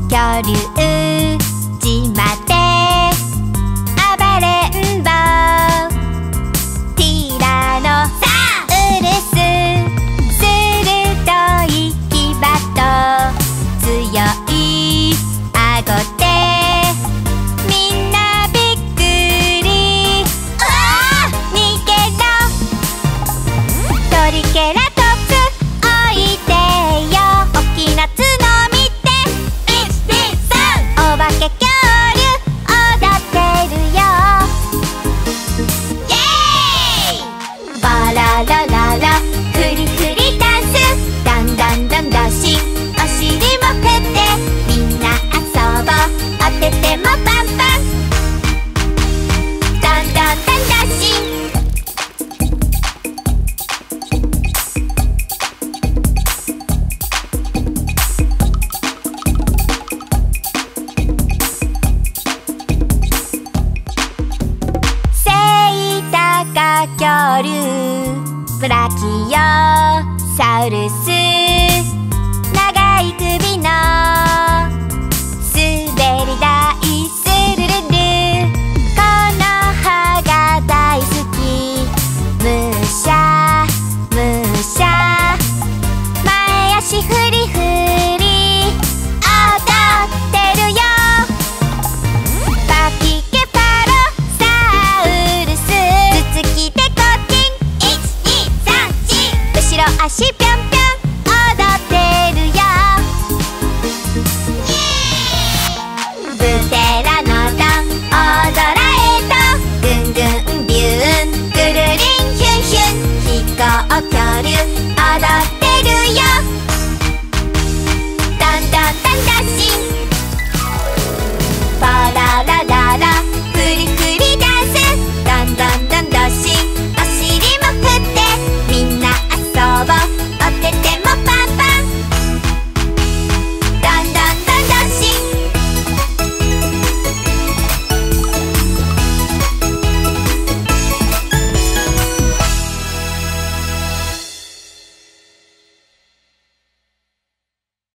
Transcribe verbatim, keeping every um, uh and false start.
恐竜島で暴れん坊ティラノサウルス鋭い牙と強い顎でみんなびっくり。うわー逃げろトリケラトプスおいでよ大きな角見ていち、に、さんお化け恐竜踊ってるよイエーイバララララフリフリダンスダンダンダンダシお尻も振ってみんな遊ぼうおててもパンパンダンダンダンダシセイタカ恐竜ブラキオサウルス